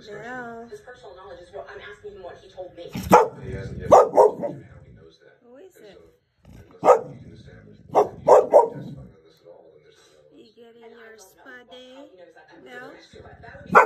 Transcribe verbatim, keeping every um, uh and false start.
No. His personal knowledge is what I'm asking him what he told me. He hasn't yet told you how he knows that. Who is it? So, unless you can establish that you can't testify on this at all, then there's no. You getting your spa day? He knows that. No? That would be